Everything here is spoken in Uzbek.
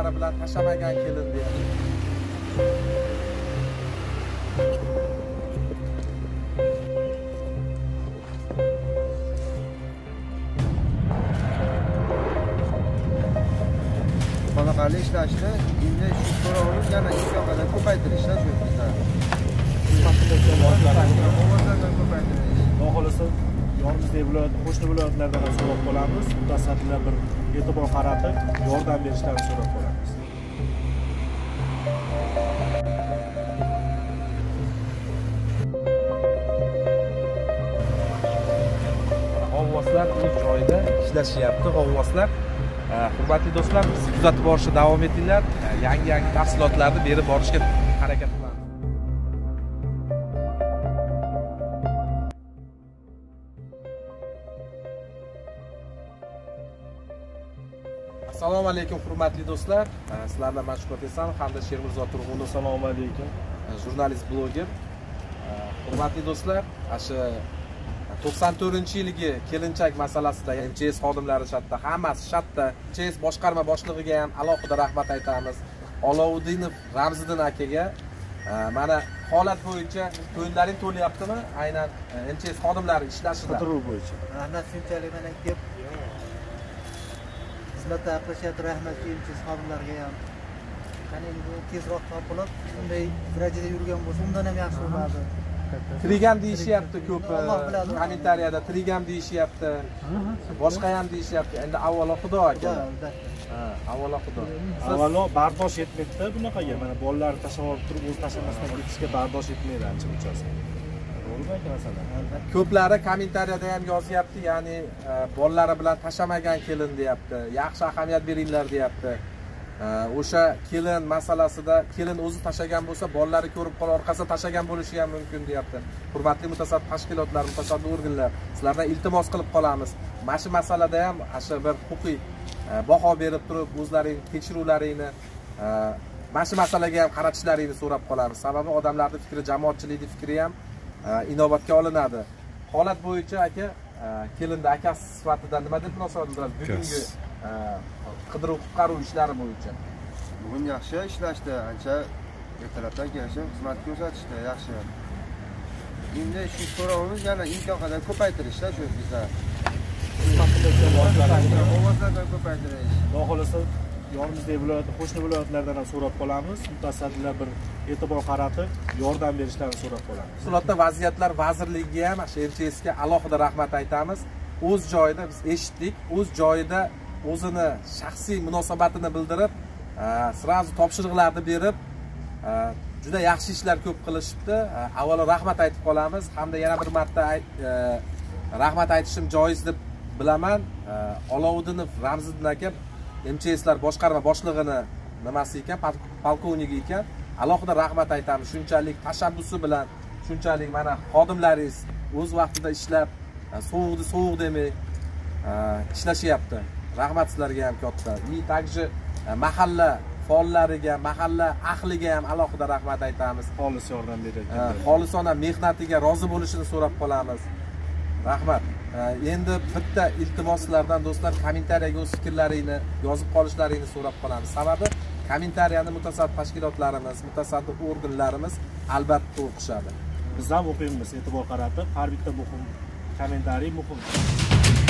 bollari bilan tashamagan kelin deyapti. Qanaqali ishlashni endi shu so'rovni yana imkon qadar ko'paytirishlar shu bizlar. Ovozlardan ko'paytirish. Xohlasa yonimizdagi viloyat, qo'shni viloyatlardan ham so'rab qolamiz. Mutasaddilar bir e'tibor qaratib, yordam berishlarini so'rab qolamiz. G'avvoslar o'z joyida ishlashyapti. G'avvoslar, hurmatli do'stlar, biz kuzatib borishda davom etinglar. Yangi tafsilotlarni berib borishga harakat qilamiz. Assalomu alaykum hurmatli do'stlar. Sizlarga Mashhur Esan hamda Shermirzo Turg'unov. Assalomu alaykum. Jurnalist, bloger. Hurmatli do'stlar, shu 94-yilgi kelinchak masalasida MCS xodimlari shatda, hammasi shatda. MCS boshqarma boshlig'iga ham alohida rahmat aytamiz. Olovuddinov Ramziddin akaga mana holat bo'yicha to'yinlaring to'layaptimi? Aynan MCS xodimlari ishlashida. Qidiruv bo'yicha. Rahmat shunchalik mana kelib xizmatda qilishyapti. Rahmat MCS xodimlariga ham. Qani bu tezroq topilib, bunday darajada yurgan bo'lsa, undan ham yaxshi bo'lardi. Trigam deyishyapti ko'p kommentariyada, trigam deyishyapti. Boshqa ham deyishyapti. Endi avvalo Xudo aka. Avvalo Xudo. Avvalo bardosh etmaydi bunaqaga. Mana bolalarni tashlab olib turib, o'z tashlamasdan ketishga bardosh etmaydi ancha bunchasi. To'g'rimi aka masalan? Ko'plari kommentariyada ham yozyapti, ya'ni bolalari bilan tashamagan kelin deyapti. Yaxshi ahamiyat beringlar deyapti. O'sha kelin masalasida kelin o'zi tashagan bo'lsa, bolalari ko'rib qolib orqasida tashagan bo'lishi ham mumkin deyapti. Hurmatli mutasaddi tashkilotlar, mutasaddi organlar, sizlardan iltimos qilib qolamiz. Mana shu masalada ham asha bir huquqiy baho berib turib, o'zlaring tekshiruvlaringni mana shu masalaga ham qaratishlaringni so'rab qolamiz. Sababi odamlarning fikri, jamoatchilikning fikri ham inobatga olinadi. Holat bo'yicha aka, kelinda akasi sifatida nima deb munosabat bildirasiz bugungi qidiruv-qutqaruv ishlari bo'yicha? Bugun yaxshi ishlashdi, ancha ertalabdan kelishib xizmat ko'rsatishdi, yaxshi. Endi shu so'rovni yana imkon qadar ko'paytirishlar shu bizlar. Ovozlardan ko'paytirish. Xohlasa yonimizdagi viloyat, qo'shni viloyatlardan ham so'rab qolamiz. Mutasaddilar bir e'tibor qaratib, yordam berishlarini so'rab qolamiz. Favqulodda vaziyatlar vazirligiga ham, MCSga alohida rahmat aytamiz. O'z joyida biz eshitdik, o'z joyida o'zini shaxsiy munosabatini bildirib, sirazu topshiriqlarni berib, juda yaxshi ishlar ko'p qilishibdi. Avvalo rahmat aytib qolamiz, hamda yana bir marta rahmat aytishim joiz deb bilaman. Olovuddinov Ramziddin aka MCSlar boshqarma boshlig'ini nimasi ekan, polkovnigi ekan. Alohida rahmat aytamiz. Shunchalik tashabbusi bilan, shunchalik mana xodimlaringiz o'z vaqtida ishlab, sovuq demay ishlashyapti. Rahmat sizlarga ham katta. И также mahalla faollariga, mahalla ahliga ham alohida rahmat aytamiz. Xolis yordam beradi. Xolisona mehnatiga rozi bo'lishini so'rab qolamiz. Rahmat. Endi bitta iltimoslardan do'stlar, kommentariyaga o'z fikrlaringni yozib qolishlaringni so'rab qolamiz. Sababi kommentariyani mutasaddi tashkilotlarimiz, mutasaddi organlarimiz albatta o'qishadi. Biz ham o'qiymiz, e'tibor qaratib, har bitta muhim kommentariy muhim.